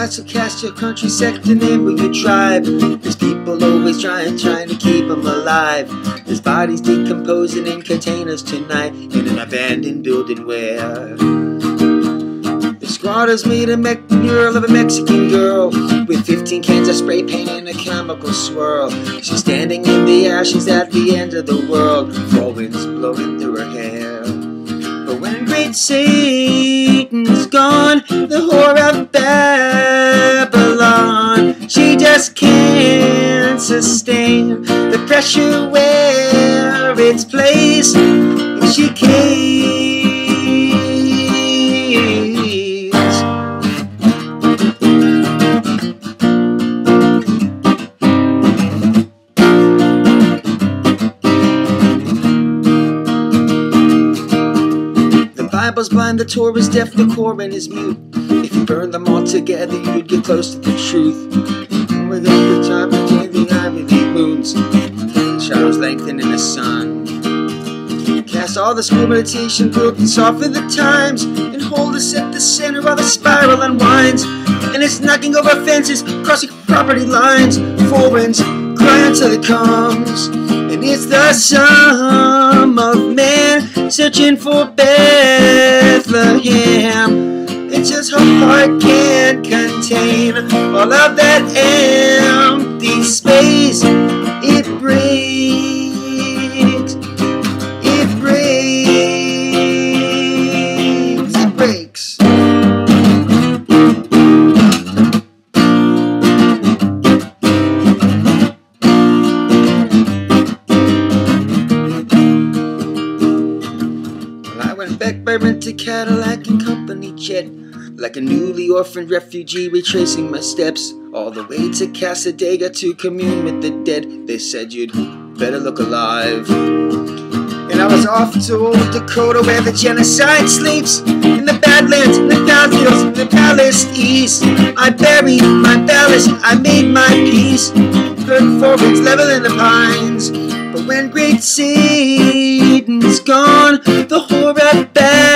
got to cast your country second name with your tribe. There's people always trying to keep them alive. There's bodies decomposing in containers tonight in an abandoned building where the squatters made a mural of a Mexican girl with 15 cans of spray paint and a chemical swirl. She's standing in the ashes at the end of the world, four winds blowing through her hair. But when great Satan's gone, the whore of Babylon, she just can't sustain the pressure where it's placed, and she caves. The Bible's blind, the Torah is deaf, the Koran is mute. If you burn them all together, you'd get close to the truth. With the time between the ivy moons, shadows lengthen in the sun. Cast all the school meditation book and soften the times, and hold us at the center while the spiral unwinds. And it's knocking over fences, crossing property lines. Four winds cry until it comes, and it's the sum of man searching for Bethlehem. It's just her heart can't contain all of that empty space. It breaks, it breaks, it breaks. Well, I went back by rented Cadillac and company jet, like a newly orphaned refugee, retracing my steps all the way to Casadega to commune with the dead. They said you'd better look alive. And I was off to old Dakota, where the genocide sleeps, in the Badlands, in the Cowfields, in the Palace East. I buried my ballast, I made my peace, heard forwards level in the pines. But when great Satan's gone, the whore of